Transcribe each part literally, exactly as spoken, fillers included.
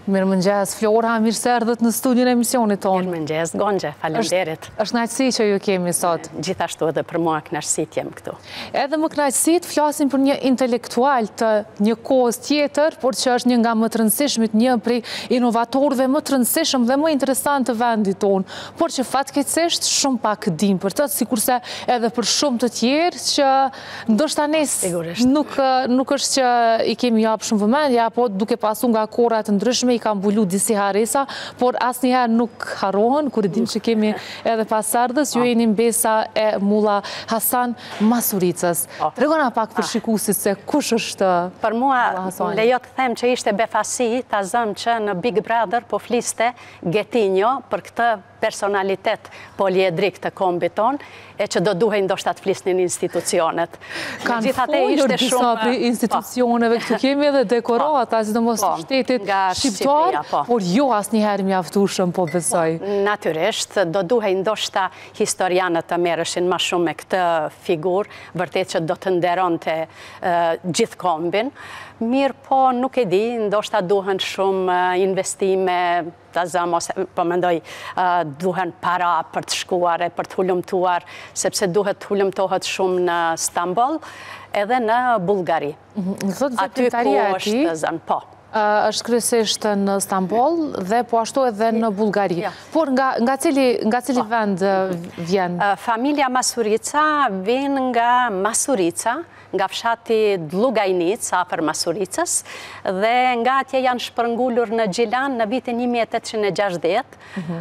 Mirë mëngjes, Flora, mirë se erdhët në studion e emisionit tonë. Mirë mëngjes, Gonxhe, faleminderit. Është kënaqësi që ju kemi sot. Gjithashtu edhe për mua kënaqësi jem këtu. Edhe më kënaqësi të flasim për një intelektual të një kohës tjetër, por që është një nga më të rëndësishmit, një prej inovatorëve më të rëndësishëm dhe më interesant të vendit tonë, por që fatkeqësisht shumë pak dim për të, sikurse edhe për shumë të tjerë që ndoshta ne nuk nuk është që i kemi jap shumë vëmendje, apo duke pasur nga kohra të ndryshme i ka mbulu disi haresa, por asnjëherë nuk harrohen, kur i dim që kemi edhe pasardhës, ju jeni mbesa e Mulla Hasan Masuricës. Tregona pak për shikuesit se kush është Për mua, lejo të them që ishte befasi ta zëm që në Big Brother po fliste Getinjo për këtë personalitet poliedrik të kombit ton, e që do duhej ndoshta të flisnin institucionet. Kanë folur disa prej institucioneve, këtu kemi edhe dekorata, sidomos të shtetit shqiptar, por jo asnjëherë mjaftueshëm, po besoj. Natyrisht, do duhej ndoshta historianët të merreshin më shumë me këtë figurë, vërtet që do të nderonte gjithë kombin. Mirë po, nuk e di, ndoshta duhen shumë investime, ta zëm, ose po mendoj, duhen para për të shkuar e për të hulumtuar, sepse duhet të hulumtohet shumë në Stamboll, edhe në Bullgari. Aty ku është zënë, po. është kryesisht në Stamboll dhe po ashtu edhe në Bullgari. Por nga cili vend vjen? Familja Masurica vjen nga Masurica, nga fshati Dllugajnic, afër Masuricës, dhe nga atje janë shpërngulur në Gjilan në vitin një mijë e tetëqind e gjashtëdhjetë.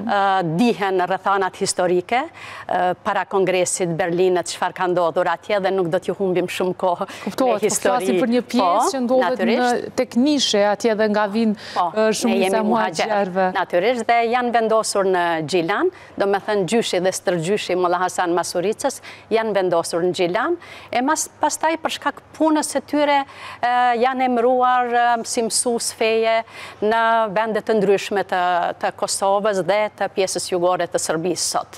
Dihen rrethanat historike, para Kongresit Berlinit, çfarë ka ndodhur atje, dhe nuk do t'ju humbim shumë kohë me histori. Po flasim për një pjesë që ndodhet tek Nishe, atje dhe nga vinë shumica muhaxherëve. Natyrisht, dhe janë vendosur në Gjilan, do me thënë gjyshi dhe stërgjyshi Mulla Hasan Masuricës janë vendosur në Gjilan, e pastaj për shkak punës së tyre janë emëruar si mësues feje në vende të ndryshme të Kosovës dhe të pjesës jugore të Serbisë sot.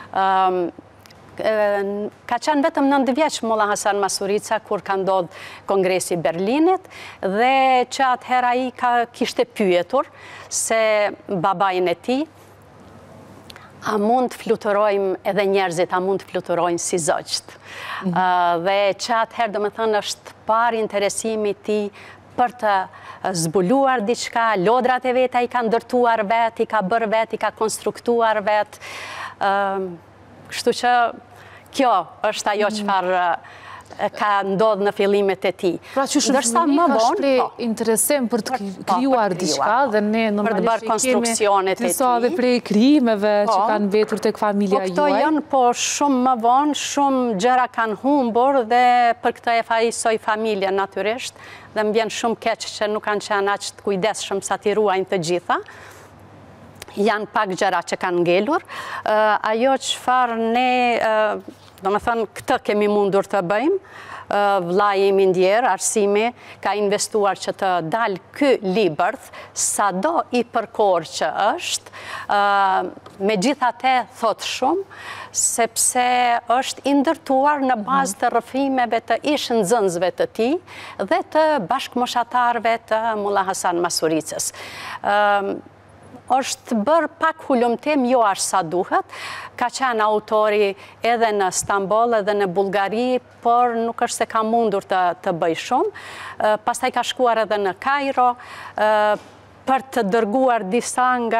Ka qenë vetëm nëntë vjeç Mulla Hasan Masurica kur ka ndodhur Kongresi Berlinit, dhe që atëherë ai kishte pyetur se babain e tij, a mund të fluturojmë edhe njerëzit, a mund të fluturojnë si zogjt. Dhe që atëherë, do me thënë, është parë interesimi ti për të zbuluar diçka, lodrat e veta i ka ndërtuar vet, i ka bërë vet, i ka konstruktuar vet. Kështu që kjo është ajo çfarë ka ndodhë në fillimet e ti. Pra që shumë fëmija ka shprej interesim për të krijuar diçka, dhe ne normalisht kemi disa dhe prej krijimeve që kanë mbetur tek familja juaj. Po këto janë, po shumë më vonë, shumë gjëra kanë humbur, dhe për këtë e fajsoj familjen natyrisht, dhe më vjen shumë keq që nuk kanë qenë aq të kujdesshëm sa t'i ruajnë të gjitha. Janë pak gjëra që kanë ngelur. Ajo çfarë ne, do me thënë, këtë kemi mundur të bëjmë, vllai im i ndjer, Arsimi, ka investuar që të dalë ky libër, sado i përkor që është, megjithatë thot shumë, sepse është i ndërtuar në bazë të rrëfimeve të ish nxënësve të tij dhe të bashkëmoshatarëve të Mulla Hasan Masuricës. është bërë pak hulumtim, jo ashtë sa duhet, ka qenë autori edhe në Stamboll edhe në Bullgari, por nuk është se ka mundur të bëj shumë. Pastaj ka shkuar edhe në Kairo, për të dërguar disa nga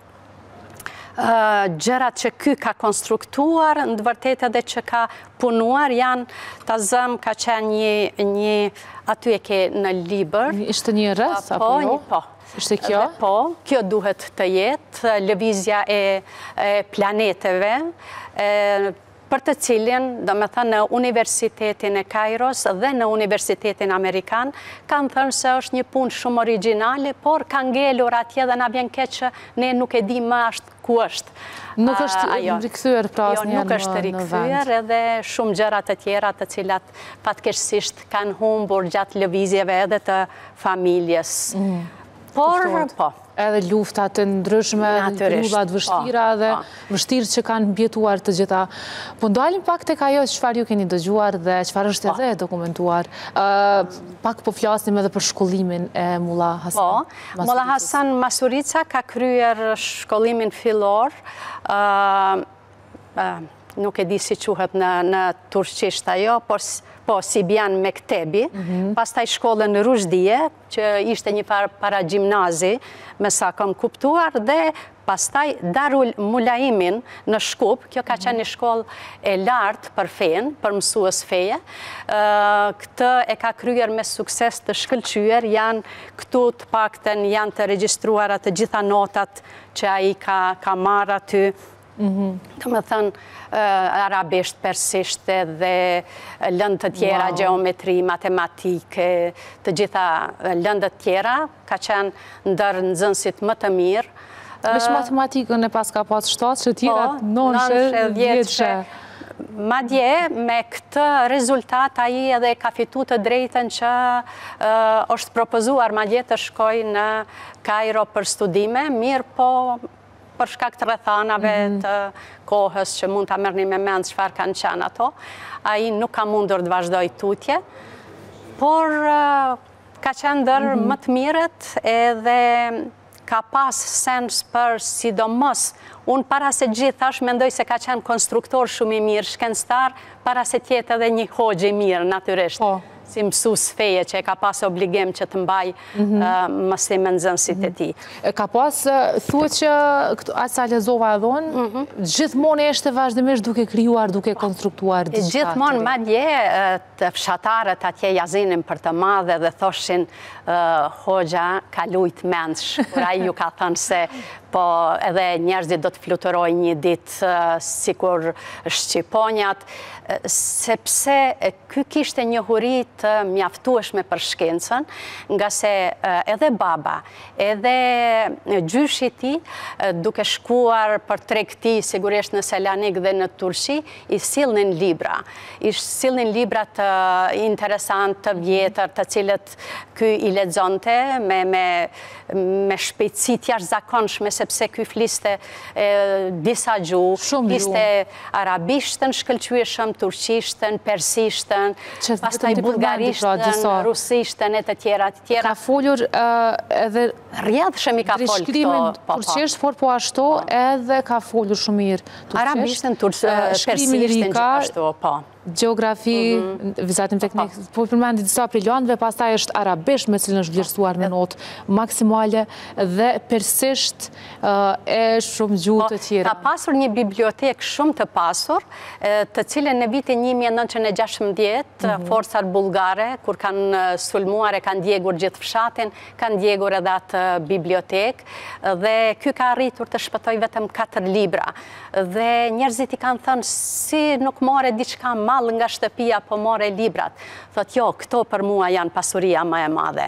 gjërat që ky ka konstruktuar, në të vërtetë edhe që ka punuar, janë, ta zëm, ka qenë një, aty e ke në libër. Ishte një rreth, apo jo? Po, Ishte kjo? Po, kjo duhet të jetë lëvizja e planeteve, për të cilin, do me thënë, në Universitetin e Kairos dhe në Universitetin Amerikan, kanë thënë se është një punë shumë origjinale, por ka ngelur atje dhe na vjen keq që ne nuk e di më ashtë ku është. Nuk është rikthyer pra asnjëherë në vend. Jo, nuk është rikthyer, edhe shumë gjëra të tjera të cilat fatkeqësisht kanë humbur gjatë lëvizjeve edhe të familjes. Por, po. Edhe luftat të ndryshme, luftat vështira dhe vështirë që kanë mbjetuar të gjitha. Po ndalim pak tek ajo çfarë ju keni dëgjuar dhe çfarë është edhe dokumentuar. Pak po flasim edhe për shkollimin e Mulla Hasan. Po, Mulla Hasan Masurica ka kryer shkollimin fillor, nuk e di si quhet në turqisht ajo, por po, si bjan Mektebi, pastaj shkollën në Rushdie, që ishte një para gjimnazi, me sa kam kuptuar, dhe pastaj Darul Mulaimin në Shkup, kjo ka qenë një shkollë e lartë për fenë, për mësues feje. Këtë e ka kryer me sukses të shkëlqyer, janë këtu të pakten, janë të regjistruara të gjitha notat që ai ka marrë aty. Të më thënë, arabisht, persisht dhe lëndë të tjera, geometri, matematike, të gjitha lëndët tjera, ka qenë ndër nxënësit më të mirë. Veç matematikën e pas ka pas shtatë, që tjera nënshë, dhjetëshe. Madje, me këtë rezultat, aji edhe ka fitu të drejten që është propozuar madje të shkoj në Kairo për studime, mirë po për shkak të rrethanave të kohës që mund të merrni me mend çfarë kanë qenë ato. Ai nuk ka mundur të vazhdoj tutje, por ka qenë ndër më të mirët edhe ka pas sens për sidomos. Unë para se gjithash mendoj se ka qenë konstruktor shumë i mirë, shkencëtar, para se tjetë edhe një hoxhë i mirë, natyrisht. Si mësues feje që e ka pas obligim që të mbaj mësim me nxënësit e tij. Ka pas, thuhet që atë sa lexova edhe gjithmonë ishte vazhdimisht duke krijuar, duke konstruktuar diçka. Gjithmonë, madje të fshatarët atje ja zinin për të madhe dhe thoshin hoxha ka lujt mendsh, kur ai ju ka thënë se po edhe njerëzit do të fluturojnë një ditë sikur shqiponjat, sepse ky kishte njohuri të mjaftueshme për shkencën, nga se edhe baba, edhe gjyshi i tij, duke shkuar për tregti sigurisht në Selanik dhe në Turqi, i sillnin libra. I sillnin libra të interesantë, të vjetër, të cilët ky i lexonte me me me shpejtësi të jashtëzakonshme, sepse ky fliste disa gjuhë, fliste arabishtën, shkëlqyeshëm, turqishtën, persishtën, pastaj bullgarishtën, rusishtën e të tjera të tjera. Ka folur edhe rrjedhshëm i ka folur shkrimin turqisht, por po ashtu edhe ka folur shumë mirë turqisht. Arabishtën, persishtën gjithashtu, po. Gjeografi, vizatim teknik, po përmendi disa prej landëve, pastaj është arabisht me cilën është vlerësuar me notë maksimale dhe persisht e shumë gjuhë të tjera. Ka pasur një bibliotekë shumë të pasur, të cilën në vitin një mijë e nëntëqind e gjashtëmbëdhjetë, forcat bullgare, kur kanë sulmuar e kanë djegur gjithë fshatin, kanë djegur edhe atë bibliotekë, dhe ky ka arritur të shpëtoj vetëm katër libra. Dhe njerëzit i kanë thënë, si nuk more diçka mall nga shtëpia, po more librat. Thot, jo, këto për mua janë pasuria më e madhe.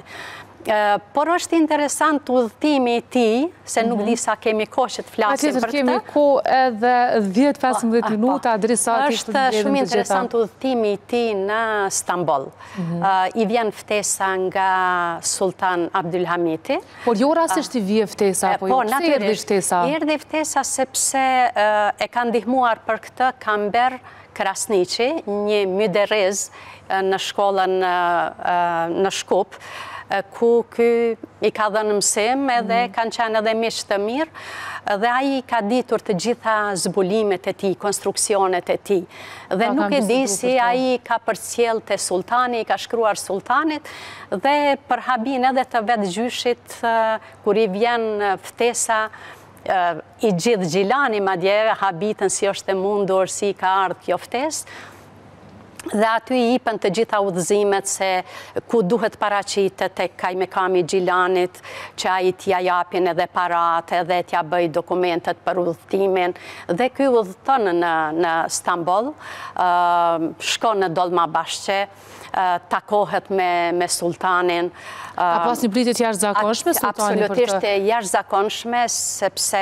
Por është interesant udhëtimi i tij, se nuk di sa kemi kohë që të flasim për këtë. Kemi kohë edhe dhjetë pesëmbëdhjetë minuta, drisa ti është shumë interesant udhëtimi i tij në Stamboll. I vjen ftesa nga Sultan Abdulhamiti. Por jo rastisht i vjen ftesa, po jo pse erdhi ftesa? Erdhi ftesa sepse e ka ndihmuar për këtë Kamber Krasniqi, një myderriz në shkollën në Shkup, ku ky i ka dhënë mësim edhe kanë qenë edhe miq të mirë, dhe ai ka ditur të gjitha zbulimet e tij, konstruksionet e tij. Dhe nuk e di si ai ka përcjell te sultani, i ka shkruar sultanit, dhe për habin edhe të vetë gjyshit, kur i vjen ftesa i gjithë Gjilani, madje habitën si është e mundur, si ka ardhur kjo ftesë, dhe aty i jepën të gjitha udhëzimet se ku duhet paraqitet tek kajmakami i Gjilanit, që ai t'ia japin edhe paratë, edhe t'ia bëj dokumentet për udhëtimin, dhe ky udhëton në në Stamboll, shkon në Dolmabashqe, takohet me me sultanin. Ka pas një pritje të jashtëzakonshme sultani për të? Absolutisht e jashtëzakonshme, sepse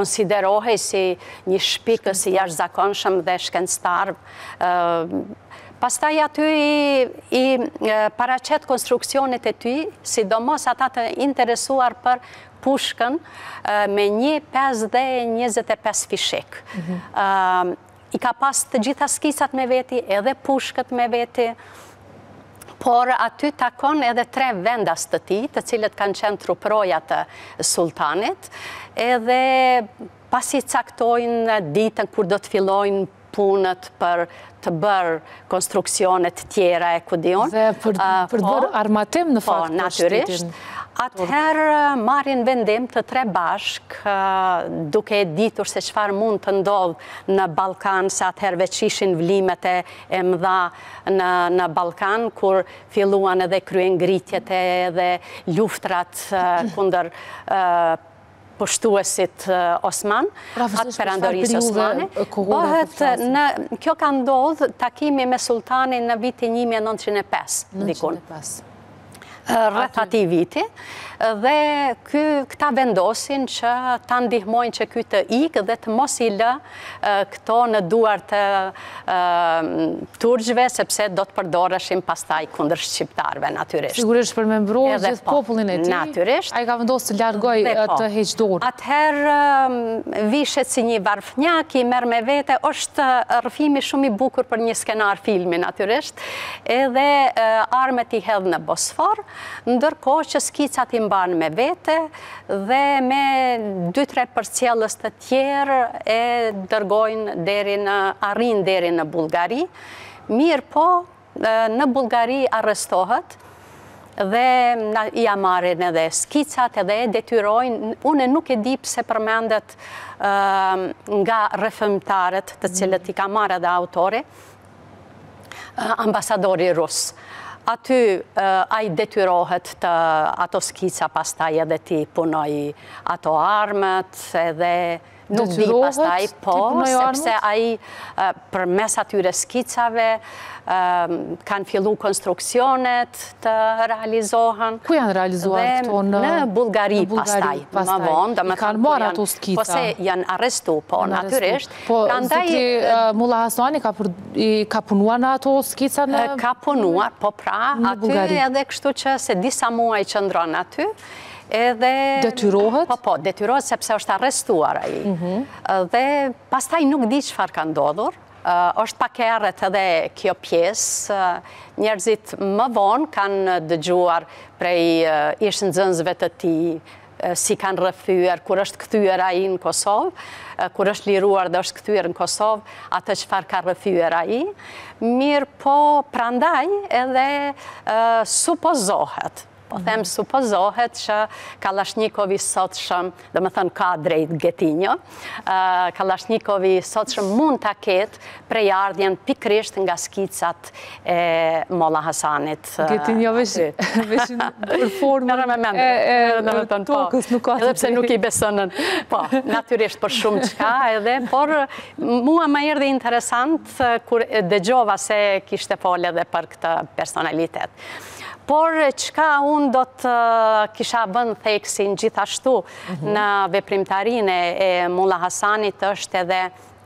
konsiderohej si një shpikës i jashtëzakonshëm dhe shkencëtar. Pastaj aty i paraqet konstruksionet e ty, sidomos ata të interesuar për pushkën me një pesë dhe njëzet e pesë fishek. I ka pas të gjitha skicat me veti, edhe pushkët me veti, por aty takon edhe tre vendas të ti, të cilët kanë qenë truproja të sultanit, edhe pasi caktojnë ditën kur do të fillojnë punët për të bërë konstruksionet tjera e kudion. Dhe për të bërë armatim në fakt për shtetin. Atëherë marrin vendim të tre bashk, duke e ditur se çfarë mund të ndodhë në Ballkan, se atëherë veç ishin vlimet e mëdha në Ballkan, kur filluan edhe kryengritjet edhe luftrat kundër pushtuesit Osman, atë perandorisë Osmane. Kjo ka ndodhë takimi me sultanin në vitin një mijë e nëntëqind e pesë, dikun. Rreth atij viti, dhe këta vendosin që ta ndihmojnë që ky të ikë dhe të mos i lë këto në duar të turgjve, sepse do të përdorëshim pastaj kundër shqiptarëve, natyrisht. Sigurisht për me mbrojtë gjithë popullin e tij. Natyrisht. Ai ka vendosur të largoj të heq dorë. Atëherë vishet si një varfnjak, i merr me vete, është rrëfimi shumë i bukur për një skenar filmi, natyrisht, edhe armet i hedh në Bosfor, ndërkohë që skicat i mban me vete dhe me dy tre përcjellës të tjerë e dërgojnë deri në arrin deri në Bullgari. Mirë po, në Bullgari arrestohet dhe ja marrin edhe skicat edhe e detyrojnë. Unë nuk e di pse përmendet nga rrethëmtarët, të cilët i ka marrë edhe autori, ambasadori rus. Aty ai detyrohet të ato skica pastaj edhe ti punoj ato armët, edhe nuk di pastaj, po, sepse ai për mes atyre skicave kanë fillu konstruksionet të realizohen. Ku janë realizuar këto? Në Bullgari pastaj, më vonë. I kanë marrë ato skica? Po se janë arrestu, po, natyrisht. Po, zotri Mulla Hasani ka punuar në ato skica në... Ka punuar, po pra, aty edhe kështu që se disa muaj qëndron aty, detyrohet? Po, po, detyrohet sepse është arrestuar ai. Dhe pastaj nuk di çfarë ka ndodhur. është pak e errët edhe kjo pjesë. Njerëzit më vonë kanë dëgjuar prej ish nxënësve të tij, si kanë rrëfyer, kur është kthyer ai në Kosovë, kur është liruar dhe është kthyer në Kosovë, atë çfarë ka rrëfyer ai. Mirë po, prandaj edhe supozohet, po them supozohet që Kalashnikov i sotshëm, dhe më thënë ka drejt Getinjo, Kalashnikov i sotshëm mund ta ketë prej ardhjen pikrisht nga skicat e Molla Hasanit. Getinjo veç për formën e tokës nuk ka. Edhe pse nuk i besonën. Po, natyrisht për shumë çka edhe, por mua më erdhi interesant kur dëgjova se kishte folë edhe për këtë personalitet. Por çka unë do të kisha vënë theksin gjithashtu në veprimtarinë e Molla Hasanit është edhe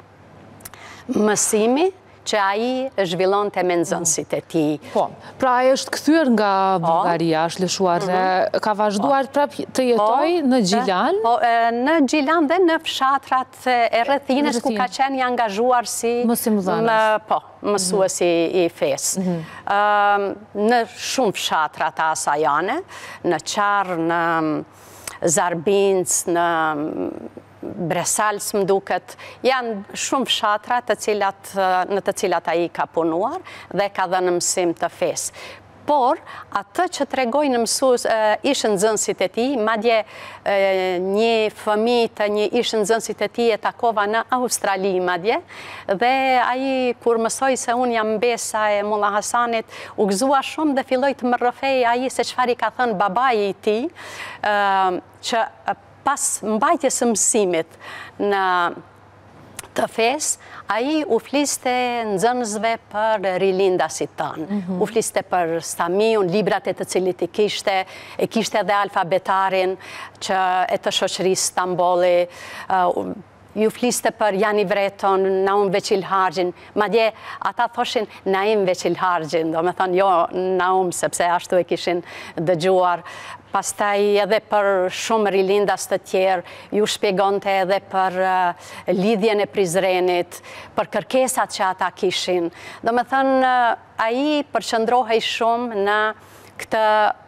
mësimi që ai zhvillonte me nxënësit e tij. Po, pra ai është kthyer nga Bullgaria, është lëshuar dhe ka vazhduar prap të jetojë në Gjilan? Po, në Gjilan dhe në fshatrat e rrethines ku ka qenë i angazhuar si mësimdhënës. Po, mësuesi i fesë. Në shumë fshatra të asajane, në Qarr, në Zarbinc, në Bresals më duket, janë shumë fshatra në të cilat ai ka punuar dhe ka dhënë mësim të fesë. Por, atë që tregojnë mësues ish nxënësit e tij, madje një fëmijë të një ish nxënësit e tij e takova në Australi madje, dhe ai kur mësoi se unë jam mbesa e Molla Hasanit, u gëzua shumë dhe filloi të më rrëfej ai se çfarë i ka thënë babai i tij, që pas mbajtjes së mësimit në të fesë, ai u fliste nxënësve për rilindasit tanë. U fliste për Stamiun, librat e të cilit i kishte, e kishte edhe alfabetarin që e të shoqërisë Stambolli, ju fliste për Jani Vreton, Naum Veçil Hargjin, ma dje ata thoshin Naim Veçil Hargjin, do me thonë jo Naum, sepse ashtu e kishin dëgjuar. Pastaj edhe për shumë rilindas të tjerë, ju shpjegonte edhe për uh, lidhjen e Prizrenit, për kërkesat që ata kishin. Do me thënë, uh, aji përqëndrohej shumë në këtë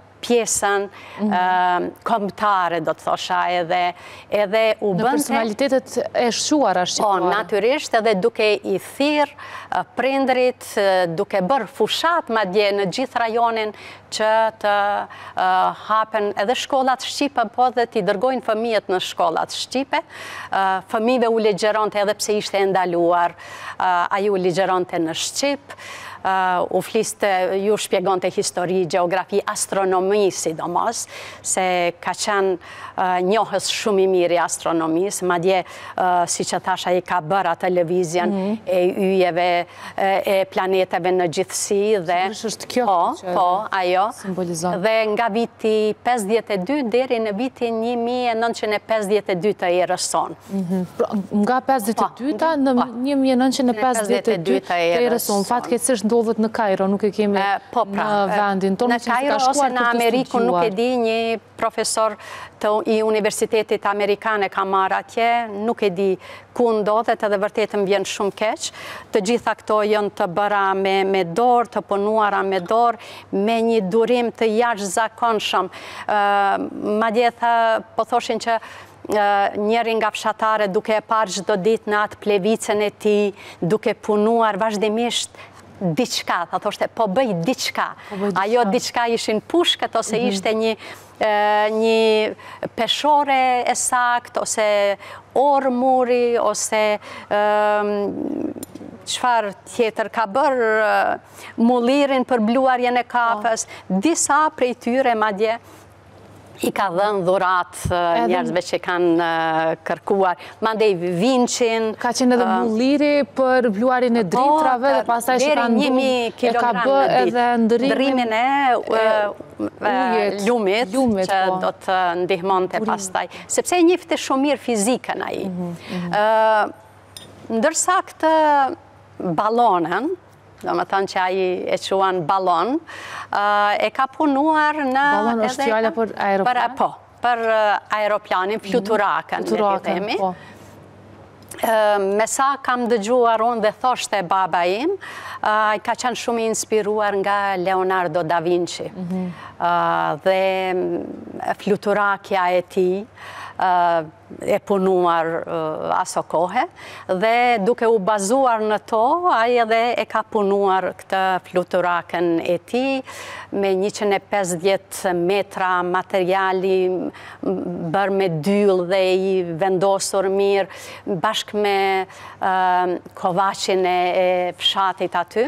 pjesën mm -hmm. uh, kombëtare, do të thosha, edhe, edhe u bënte... Në personalitetet e shquara shqiptare. Po, natyrisht, edhe duke i thirr uh, prindrit, uh, duke bërë fushat, madje në gjithë rajonin, që të uh, hapen edhe shkollat shqipe, po dhe t'i dërgojnë fëmijët në shkollat shqipe. Uh, fëmijëve u ligjeronte edhe pse ishte e ndaluar, uh, ai u ligjeronte në Shqip. Uh, u fliste, ju shpjegonte histori, geografi, astronomi sidomos, se ka qenë uh, njohës shumë i mirë i astronomisë, madje, uh, si që thasha, i ka bërë atë televizjon mm -hmm. e yjeve, e planeteve në gjithësi. Dhe, është kjo po, që po, ajo. Simbolizon. Dhe nga viti pesëdhjetë e dy deri në vitin një mijë e nëntëqind e pesëdhjetë e dy të erës sonë. Mm -hmm. Nga pesëdhjetë e dyta në një mijë e nëntëqind e pesëdhjetë e dy të erës sonë. Fatkeqësisht ndodhet në Kairo, nuk e kemi po, pra, në vendin tonë. Në Kairo ose në Amerikën, nuk e di, një profesor të, i Universitetit Amerikane ka marrë atje, nuk e di ku ndodhet, edhe vërtet më vjen shumë keq. Të gjitha këto janë të bëra me, me dorë, të punuara me dorë, me një durim të jashtëzakonshëm. Uh, madje tha, po thoshin që Uh, njëri nga fshatare duke e parë çdo ditë në atë plevicën e tij, duke punuar vazhdimisht diçka, tha thoshte, po bëj diçka. Ajo diçka ishin pushkët, ose ishte një, uh, një peshore e sakt, ose orë muri, ose qëfar tjetër ka bërë uh, mullirin për bluarjen e kapës, oh. Disa prej tyre madje i ka dhënë dhurat uh, njerëzve që kanë uh, kërkuar. Mandej Vincin. Ka qenë edhe uh, mulliri për bluarin e dritrave, dhe pastaj që ka ndu, e ka bë edhe ndërimin e lumit, lumit, që po. Do të ndihmonte pastaj. Sepse e njifte shumë mirë fizikën ai. Mm -hmm, mm -hmm. uh, ndërsa këtë balonën, do më thënë që aji e quan balon, uh, e ka punuar në... Balon është fjalla për aeroplan? Për, po, për uh, aeroplanin, fluturakën, mm, fluturakën, le po. Uh, me sa kam dëgjuar unë dhe thoshte baba im, uh, ka qenë shumë i inspiruar nga Leonardo da Vinci. Mm -hmm. uh, dhe fluturakja e tij, Uh, e punuar uh, aso kohë, dhe duke u bazuar në to, ai edhe e ka punuar këtë fluturakën e tij me njëqind e pesëdhjetë metra materiali bërë me dyll dhe i vendosur mirë, bashkë me uh, kovacin e, e fshatit aty.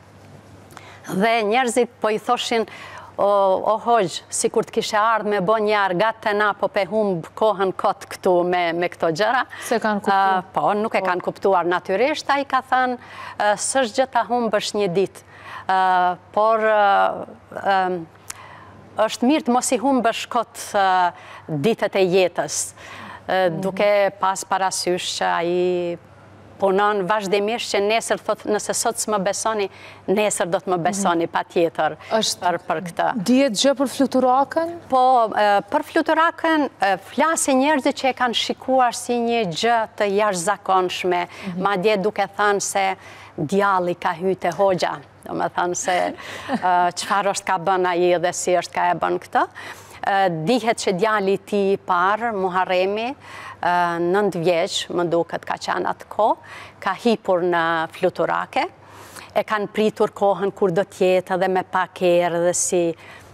Dhe njerëzit po i thoshin, o, o hoxh, si kur të kishe ardhë me bo një argat të na, po pe humbë kohën kotë këtu me, me këto gjëra. Se kanë kuptuar? Uh, po, nuk e kanë kuptuar natyrisht, a i ka thënë, uh, s'është gjë ta humbësh një ditë, uh, por uh, um, është mirë të mos i humbësh kotë uh, ditët e jetës, uh, mm-hmm. duke pas parasysh që a i punon vazhdimisht që nesër thot, nëse sot s'më besoni, nesër do të më besoni mm -hmm. pa tjetër për, për këtë. Dihet gjë për fluturakën? Po, për fluturakën, flasin njerëzit që e kanë shikuar si një gjë të jashtëzakonshme, mm -hmm. madje duke thënë se djalli ka hyrë te hoxha, do me thënë se çfarë është ka bën ai dhe si është ka e bën këtë. Dihet që djali i tij i parë, Muharremi, nëntë vjeç, më duket ka qenë atë kohë, ka hipur në fluturake, e kanë pritur kohën kur do t'jetë edhe me pak erë dhe si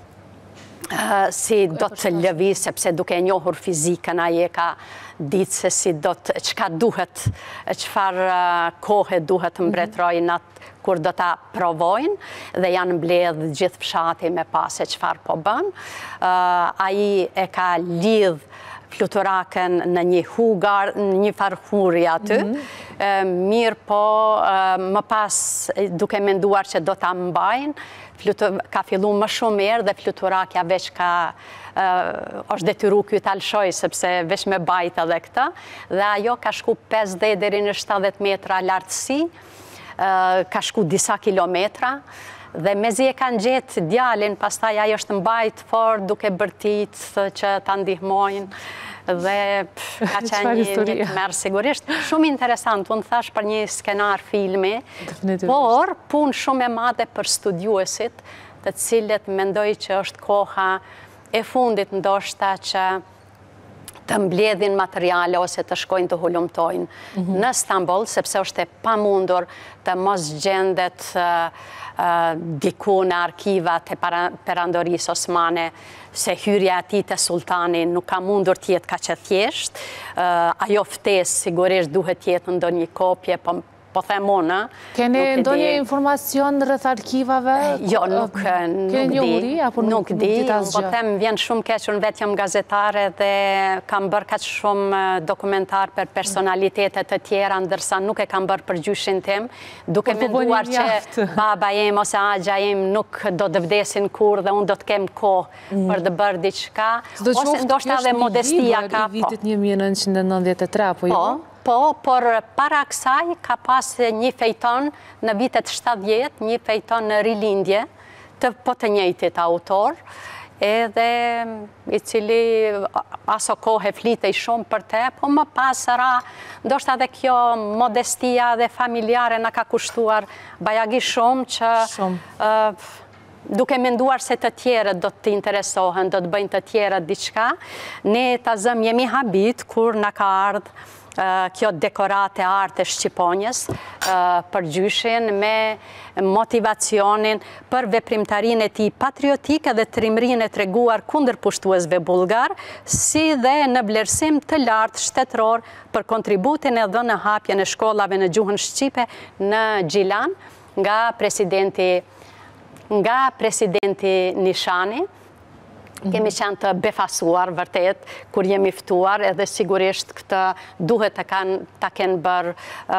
Uh, si do të lëviz, sepse duke njohur fizikën, ai e ka ditë se si do të, çka duhet, çfarë uh, kohë duhet të mbretërojnë atë kur do ta provojnë, dhe janë mbledh gjithë fshati me pas se çfarë po bën. Uh, ai e ka lidh fluturakën në një hugar, në një farhuri aty. Mm -hmm. uh, mirë po, uh, më pas duke menduar që do ta mbajnë, ka fillu më shumë erë dhe fluturakja veç ka është detyru kjo të alshoj, sepse veç me bajt edhe këta, dhe ajo ka shku pesëdhjetë deri në shtatëdhjetë metra lartësi, ka shku disa kilometra, dhe mezi e kanë gjetë djalin, pastaj ajo është mbajt fort duke bërtit që ta ndihmojnë, dhe ka qenë një të merë sigurisht. Shumë interesant, unë thash për një skenar filmi, por punë shumë e madhe për studiuesit, të cilët mendoj që është koha e fundit ndoshta që të mbledhin materiale ose të shkojnë të hulumtojnë në Stamboll, sepse është e pamundur të mos gjendet diku në arkivat e perandorisë osmane, se hyrja e tij te sultani nuk ka mundur të jetë kaq e thjeshtë. Ajo ftesë sigurisht duhet të jetë ndonjë kopje, po po them unë. Keni ndonjë informacion rreth arkivave? Jo, nuk di. Nuk di, po them vjen shumë keq, unë vetë jam gazetare dhe kam bërë kaq shumë dokumentar për personalitete të tjera, ndërsa nuk e kam bërë për gjyshin tim, duke menduar që baba jem ose agja jem nuk do të vdesin kur dhe unë do të kem kohë për të bërë diçka, ose ndoshta edhe modestia ka. I vitit një mijë e nëntëqind e nëntëdhjetë e tre, po jo? Po, por para kësaj ka pas një fejton në vitet shtatëdhjetë, një fejton në rilindje, të po të njëjtit autor, edhe i cili aso kohë flitej shumë për te, po më pas ra, ndoshta edhe kjo modestia dhe familjare na ka kushtuar bajagi shumë që duke menduar se të tjerët do të interesohen, do të bëjnë të tjerët diçka, ne ta zëm jemi habit kur na ka ardhë kjo dekorate arte Shqiponjës për gjyshin me motivacionin për veprimtarin e tij patriotike dhe trimrin e treguar kundër pushtuesve bulgar, si dhe në vlerësim të lartë shtetëror për kontributin e dhënë në hapjen e shkollave në gjuhën shqipe në Gjilan nga presidenti nga presidenti Nishani. Kemi qenë të befasuar, vërtet, kur jemi ftuar, edhe sigurisht këtë duhet të kenë bërë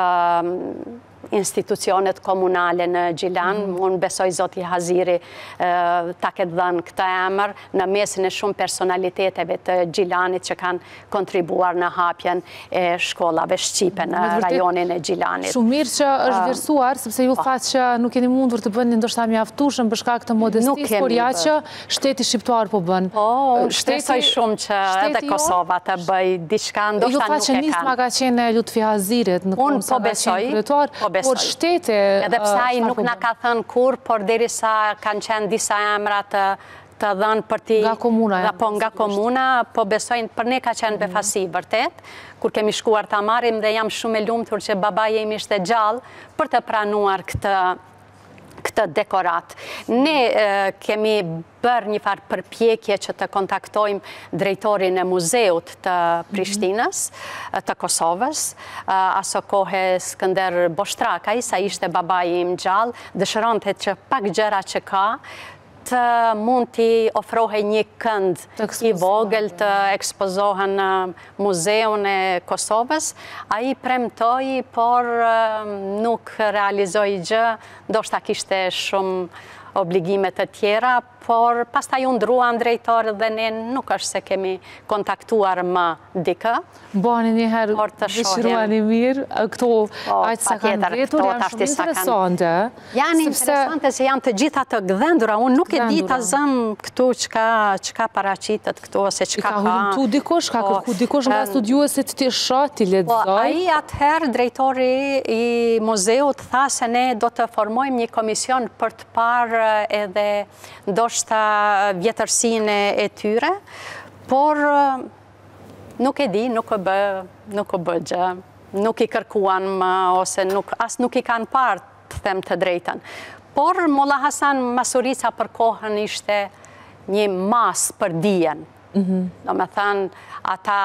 institucionet komunale në Gjilan. Unë besoj Zoti Haziri ta ketë dhënë këtë emër në mesin e shumë personaliteteve të Gjilanit që kanë kontribuar në hapjen e shkollave shqipe në rajonin e Gjilanit. Shumë mirë që është vlerësuar, sepse ju thatë që nuk keni mundur të bëni ndoshta mjaftueshëm për shkak të modestisë, por ja që shteti shqiptar po bën. Po, shpresoj shumë që edhe Kosova të bëj diçka, ndoshta nuk e kanë. Ju thatë që nisma ka qenë Lutfi Hazirit në Unë po besoj, por shtete... Edhe pse ai nuk na ka thënë kur, por derisa kanë qenë disa emra të të dhënë për ti... Nga komuna. Po nga komuna, po besojnë, për ne ka qenë befasi, vërtet, kur kemi shkuar ta marrim dhe jam shumë e lumtur që baba jemi ishte gjallë për të pranuar këtë këtë dekorat. Ne kemi bërë një farë përpjekje që të kontaktojmë drejtorin e muzeut të Prishtinës, të Kosovës, aso kohë Skënder Boshtraka, sa ishte babai im gjallë, dëshironte që pak gjëra që ka, të mund t'i ofrohe një kënd i vogël të ekspozohen në muzeun e Kosovës. A i premtoi, por nuk realizoi gjë, ndoshta kishte shumë obligimet të tjera, por pastaj u ndruan drejtor dhe ne nuk është se kemi kontaktuar më dikë. Bani njëherë dëshiruani mirë, këto aqë sa kanë vjetur, janë shumë interesante. Janë interesante se janë të gjitha të gdhendura, unë nuk e di ta zëm këtu çka paraqitet këtu, ose çka ka. I ka hulumtu dikush, ka kërku dikush nga studiuesit t'i shoh, t'i lexoj. Ai atëherë drejtori i muzeut tha se ne do të formojmë një komision për të parë edhe ndoshta vjetërsinë e tyre, por nuk e di, nuk e bë, nuk e bë gjë, nuk i kërkuan më, ose as nuk i kanë parë, të them të drejtën. Por Molla Hasan Masurica për kohën ishte një mas për dijen. Do me thënë, ata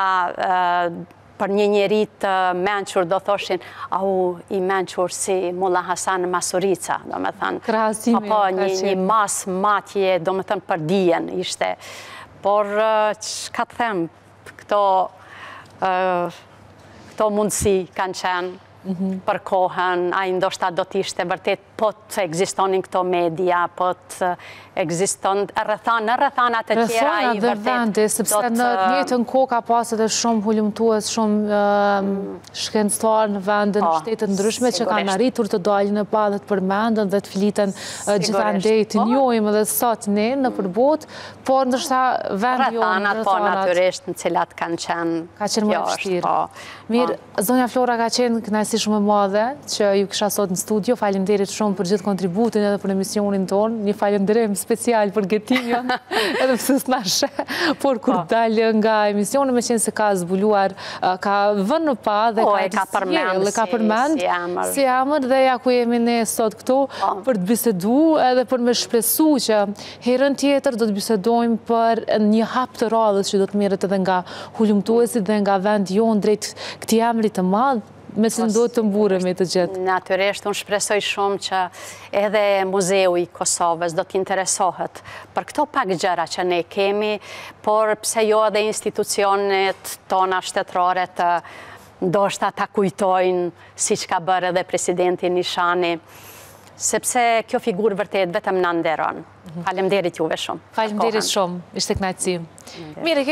për një njeri të menqur do thoshin, au, i menqur si Molla Hasan Masurica, do me thënë. Krahasimi. Po, një mas matje, do me thënë, për dijen ishte. Por, që ka të them, këto mundësi kanë qenë për kohën, a i ndoshta do t'ishte vërtet po të ekzistonin këto media, po të ekziston rrethana, rrethanat e tjera a i vërtet vendi, sepse në të njëjtën kohë ka pasur edhe shumë hulumtues, shumë shkencëtar në vende në shtete ndryshme që kanë arritur të dalin në pa dhe të përmenden dhe të fliten gjithandej të njohim edhe sot ne në përbot, por ndoshta vendi jo rrethanat po natyrisht në cilat kanë qenë ka qenë më vështirë. Mirë, zonja Flora ka qenë kënaqësi shumë e madhe që ju kisha sot në studio. Faleminderit shumë për gjithë kontributin edhe për emisionin tonë. Një falënderim special për gëtimin, edhe pse s'na sheh, por kur dalë nga emisioni me qenë se ka zbuluar, ka vënë në pa dhe ka përmend, ka përmend si emër dhe ja ku jemi ne sot këtu për të biseduar edhe për me shpresu që herën tjetër do të bisedojmë për një hap të radhës që do të merret edhe nga hulumtuesit dhe nga vendi jonë drejt këtij emri të madh, me se ndodhë të mburemi të gjithë. Natyrisht, unë shpresoj shumë që edhe Muzeu i Kosovës do t'interesohet për këto pak gjëra që ne kemi, por pse jo edhe institucionet tona shtetërore të ndoshta ta kujtojnë si që ka bërë edhe presidenti Nishani, sepse kjo figurë vërtet vetëm në nderon. Faleminderit juve shumë. Faleminderit shumë, ishte kënaqësi.